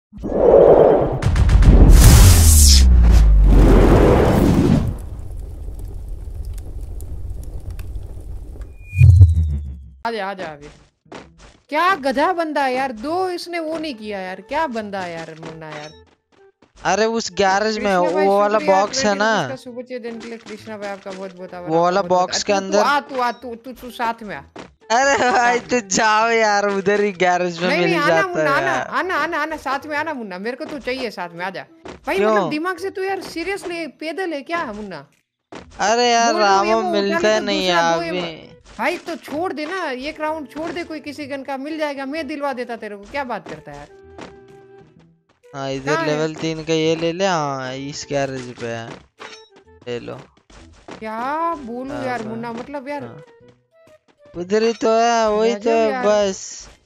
आजा आजा अभी। क्या गधा बंदा है यार, दो इसने वो नहीं किया यार, क्या बंदा है यार मुन्ना यार। अरे उस गैरेज में कृष्णा भाई वो वाला शुक्रिया बॉक्स है 20 ना, रुपीस का सुपर चैट देने के लिए। कृष्णा भाई आपका बहुत बहुत आभार, वो आपका वाला बहुत बहुत। बॉक्स के तू अंदर। तू साथ में आ। अरे भाई तू जाओ यार, उधर ही गैरेज में नहीं नहीं मिल आना जाता मुन्ना, है आना यार। आना आना आना साथ में आना मुन्ना, मेरे को तू चाहिए साथ में, आजा भाई। क्यों? मतलब दिमाग से तू यार सीरियसली पैदल है क्या मुन्ना? अरे यार बोल रहा हूँ रामो एमओ उठा ले मिलता तो नहीं है दूसरा वो अभी। भाई तो छोड़ दे ना, एक राउंड छोड़ दे, कोई किसी गन का मिल जाएगा, मैं दिलवा देता तेरे को, क्या बात करता है यार। हाँ इधर कहाँ है? लेवल 3 का ये ले ले। हाँ इस गैरेज पे है, ले लो। क्या बोलूं यार अब मुन्ना, मतलब यार हाँ, उधर ही तो है, वही तो गजब है यार। बस।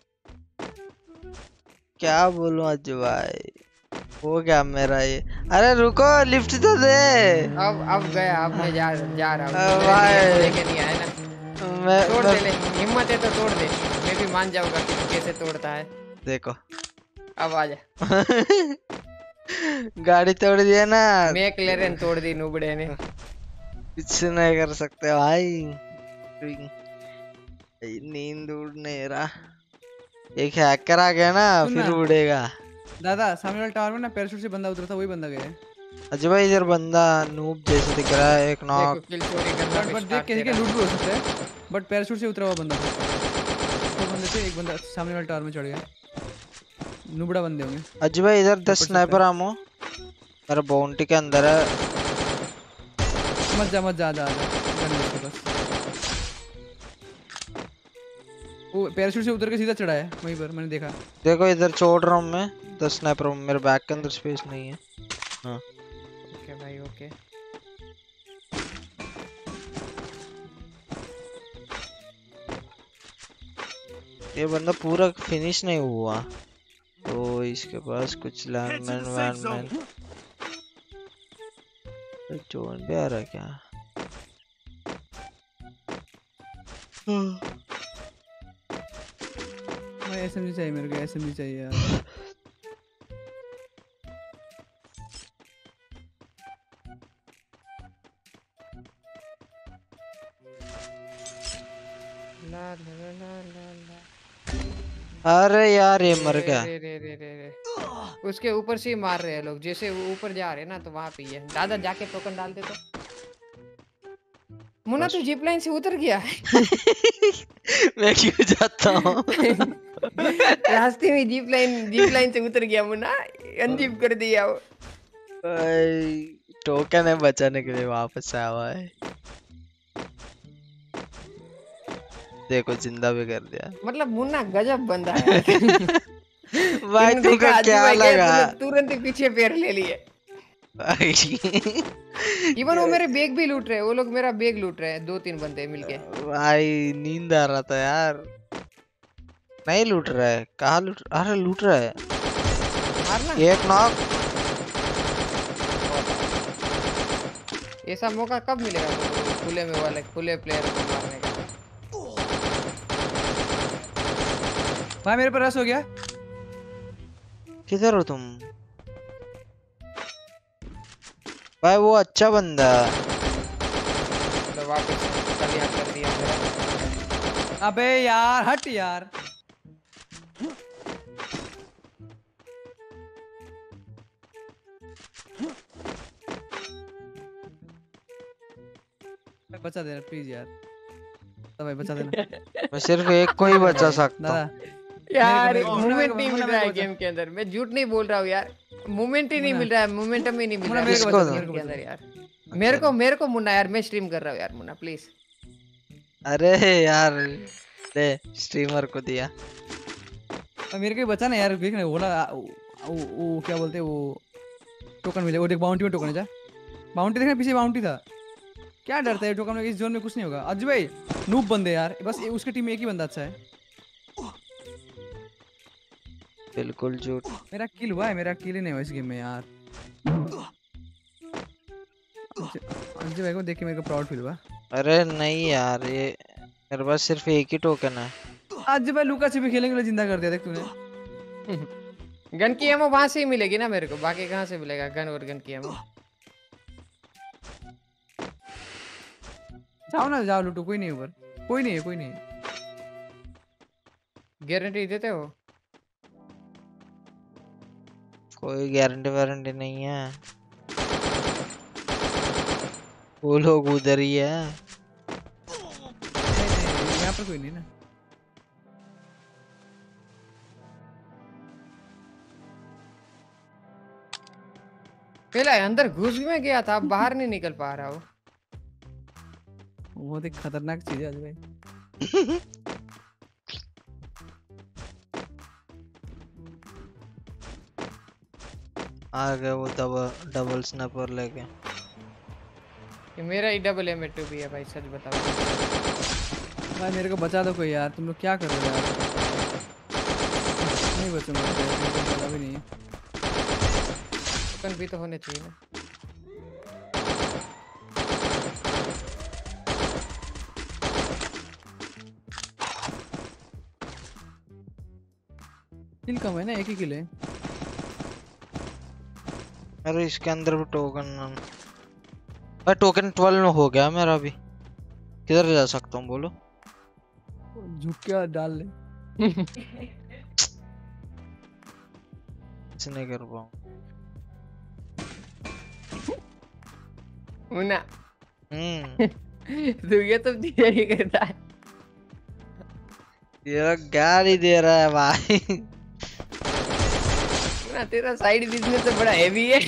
क्या बोलूं अज्जू भाई, हो गया मेरा ये। अरे रुको, लिफ्ट तो दे। अब गया, अब मैं जा रहा हूँ, तू मेरे लिए एमओ भाई लेके नहीं आया ना। तोड़ मैं दे ले, हिम्मत है तो तोड़ दे, मैं भी मान जाऊंगा कि तू कैसे तोड़ता है। देखो अब आजा। गाड़ी तोड़ दिया ना। मैकलेरन तोड़ दी नुबड़े ने। कुछ नहीं कर सकते भाई, नींद उड़ नहीं रहा। एक हैकर आ गया ना, फिर उड़ेगा। दादा सामने वाले टावर में ना पैराशूट से बंदा उतरा था, वही बंदा गया है। अजय भाई इधर बंदा नूब जैसे दिख रहा है, एक नॉक। देखो किल चोरी करना भी बट देख स्टार्ट के तेरा। लूट भी हो सकता है, बट पैराशूट से उतरा हुआ बंदा था। दो बंदे थे, एक बंदा सामने वाले टावर में चढ़ गया। नुबड़ा बंदे होंगे। अजय भाई इधर 10 स्नाइपर आमो मेरा बाउंटी के अंदर है। मत जा मत जा जा गन लेके बस। वो पैराशूट से उतर के सीधा चढ़ा है वहीं पर, मैंने देखा। देखो इधर छोड़ रहा हूँ मैं 10 स्नाइपर, मेरे बैग के अंदर स्पेस नहीं है। हाँ ओके भाई ओके। ये बंदा पूरा फिनिश नहीं हुआ, तो इसके पास कुछ लैंडमैन वैंडमैन। जोन भी आ रहा है क्या? भाई एसएमजी चाहिए मेरे को, एसएमजी चाहिए यार। ला ला ला ला ला। अरे यार ये मर गया। रे रे रे रे रे। उसके ऊपर से ही मार रहे हैं लोग, जैसे वो ऊपर जा रहे हैं ना तो वहां पे ही है। दादा जाके टोकन डाल दे तो। मुन्ना तू जिप लाइन से उतर गया है। मैं क्यों जाता हूँ? रास्ते में जीप लाइन से उतर गया मुन्ना, अनजिप कर दिया वो। टोकन है बचाने के लिए वापस आया हुआ है। देखो जिंदा भी कर दिया। मतलब मुन्ना गजब बंदा है। भाई तुमको क्या लगा? तुरंत ही पीछे पैर ले लिए। इवन वो मेरे बैग भी लूट रहे हैं, वो लोग मेरा बैग लूट रहे हैं, 2-3 बंदे मिलके। भाई नींद आ रहा था यार। नहीं लूट रहा है, कहाँ लूट? अरे लूट रहा है। मारना एक नॉक। ऐसा मौका कब मिलेगा तो खुले में वाले खुले प्लेयर को मारने का? भाई मेरे पर रस हो गया। किधर हो तुम? भाई वो अच्छा बंदा है। तो वापस कलियां कर दिया मेरा। अबे यार हट यार। बचा देना प्लीज यार, तो भाई बचा देना। मैं सिर्फ एक को ही बचा सकता हूँ। दादा यार मेरे को- मूवमेंट नहीं मुन्ना मिल रहा है मेरे को गेम के अंदर, मैं झूठ नहीं बोल रहा हूँ यार, मूवमेंट ही नहीं मिल रहा है, मोमेंटम ही नहीं मिल रहा है मेरे को बचा दो, गेम के अंदर यार। मेरे को मुन्ना यार, मैं स्ट्रीम कर रहा हूँ यार मुन्ना प्लीज। अरे यार ले स्ट्रीमर को दिया। मेरे को ही बचा ना यार, देख ना वो ना वो क्या बोलते हैं वो टोकन मिले, वो देख बाउंटी में टोकन है। जा बाउंटी देखना, पीछे बाउंटी था। क्या डरता है टोकन में, इस जोन में कुछ नहीं होगा। अजय भाई नूब बंदे यार, बस उसके टीम में एक ही बंदा अच्छा है। बिल्कुल झूठ। मेरा किल हुआ है, मेरा किल ही नहीं हुआ इस गेम में यार। अजय भाई को देख के मेरे को प्राउड फील हुआ। अरे नहीं यार, ये मेरे पास सिर्फ एक ही टोकन है। अजय भाई लुका छिपी खेलने के लिए जिंदा कर दिया देख तूने। गन की एमो वहां से ही मिलेगी ना मेरे को, बाकी कहाँ से मिलेगा गन और गन की एमो? जाओ ना, जाओ लूटो, कोई नहीं है ऊपर, कोई नहीं है, कोई नहीं है। गारंटी देते हो? कोई गारंटी वारंटी नहीं है, वो लोग उधर ही है। नहीं, यहाँ पर कोई नहीं ना। पहले अंदर घुस में गया था, अब बाहर नहीं निकल पा रहा हूँ। बहुत एक खतरनाक चीज है आज भाई। आ गए वो डबल स्नैपर लेके। ये मेरा ही डबल M2 भी है भाई, सच बताओ। भाई मेरे को बचा दो कोई यार, तुम लोग क्या कर रहे हो यार? नहीं बचूंगा, बचा भी नहीं है। टोकन भी तो होने चाहिए ना। किल कम है ना, एक ही किल है। अरे इसके अंदर भी टोकन, भाई टोकन 12 हो गया मेरा भी। किधर जा सकता हूँ बोलो? झुक के डाल ले। कुछ नहीं कर पाऊँ। मुन्ना हम्म। तू ये तो दिया ही करता है। ये गाली दे रहा है भाई। मुन्ना तेरा साइड बिजनेस तो बड़ा हेवी है।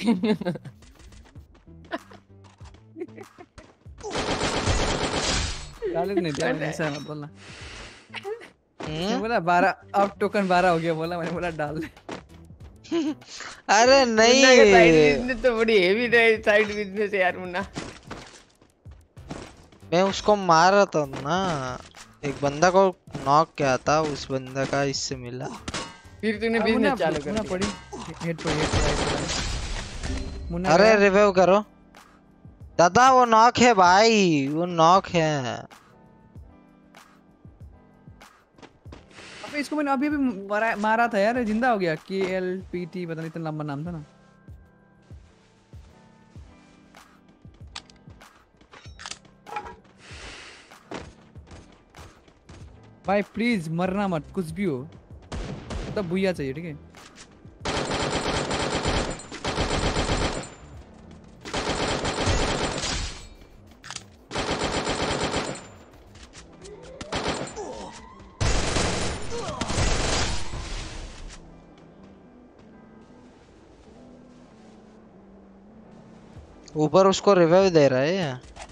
डाल नहीं दिया मैंने, ऐसा मत बोलना। मैंने हम्म? बोला 12, अब टोकन 12 हो गया बोला, मैंने बोला डाल दे। अरे नहीं, मुन्ना का साइड बिजनेस तो बड़ी हेवी है, साइड बिजनेस है यार मुन्ना। मैं उसको मार रहा था ना, एक बंदा को नॉक किया था, उस बंदा का इससे मिला। फिर तूने मुन्ना बिजनेस चालू कर मुन्ना दिया। पड़ी, हेड पड़ी, हेड पड़ी। मुन्ना अरे गया। रिवाइव करो दादा, वो नॉक है भाई, वो नॉक है। अबे इसको मैंने अभी अभी मारा था यार, जिंदा हो गया। KLPT पता नहीं, इतना लंबा नाम था ना। भाई प्लीज मरना मत, कुछ भी हो तब भूया चाहिए, ठीक है? ऊपर उसको रिवाइव दे रहा है।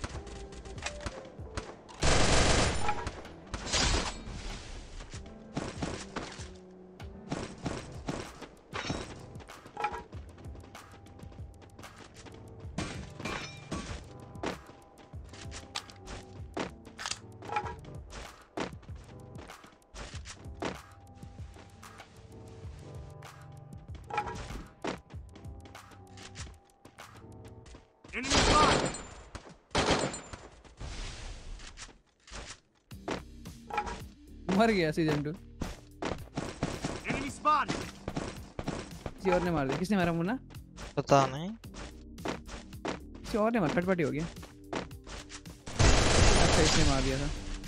मर गया सीजन 2। किसी और ने मार दिया। किसने मारा मुन्ना? पता नहीं। किसी और ने मारा, फटफटी हो गया। अच्छा इसने मार दिया था।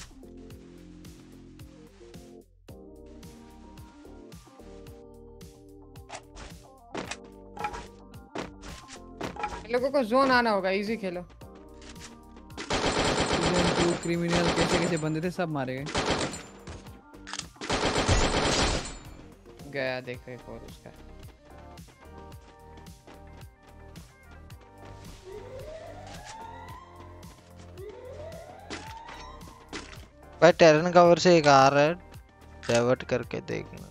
लोगों को जोन आना होगा, इजी खेलो। सीजन 2 क्रिमिनल कैसे कैसे बंदे थे, सब मारे गए। गया देखो एक और उसका। भाई टेरन कवर से एक आ रहा है, डाइवर्ट करके देखना।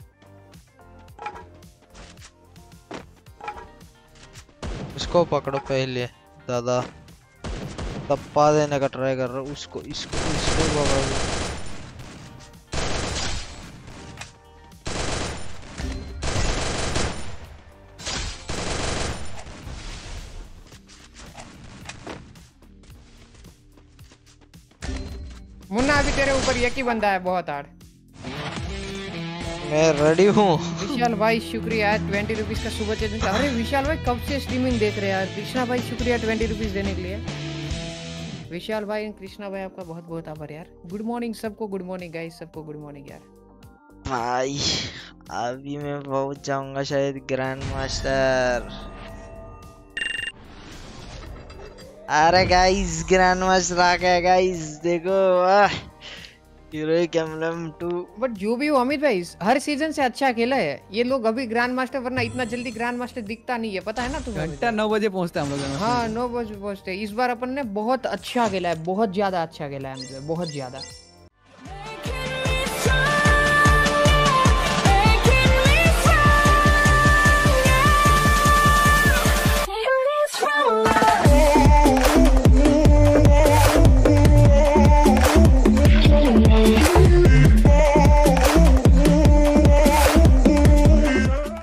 उसको पकड़ो पहले दादा, टप्पा देने का ट्राई कर रहा हूँ उसको, इसको इसको पकड़ो। मुन्ना अभी तेरे ऊपर एक ही बंदा है, बहुत हार्ड। मैं रेडी हूँ। विशाल भाई शुक्रिया 20 रुपीज का सुबह चैनल। अरे विशाल भाई कब से स्ट्रीमिंग देख रहे हैं यार। कृष्णा भाई शुक्रिया 20 रुपीज देने के लिए। विशाल भाई एंड कृष्णा भाई आपका बहुत बहुत आभार यार। गुड मॉर्निंग सबको, गुड मॉर्निंग गाइस, सबको गुड मॉर्निंग यार। भाई अभी मैं पहुंच जाऊंगा शायद ग्रैंड मास्टर। अरे गाइस ग्रैंड मास्टर आ गया गाइस, देखो हीरोइक एम्बलम 2। बट जो भी हो अमित भाई, हर सीजन से अच्छा खेला है ये लोग अभी ग्रैंड मास्टर, वरना इतना जल्दी ग्रैंड मास्टर दिखता नहीं है, पता है ना तुम्हें। घंटा 9 बजे पहुंचते हैं हम लोग। हाँ 9 बजे पहुंचते। इस बार अपन ने बहुत अच्छा खेला है, बहुत ज्यादा अच्छा खेला है, बहुत ज्यादा।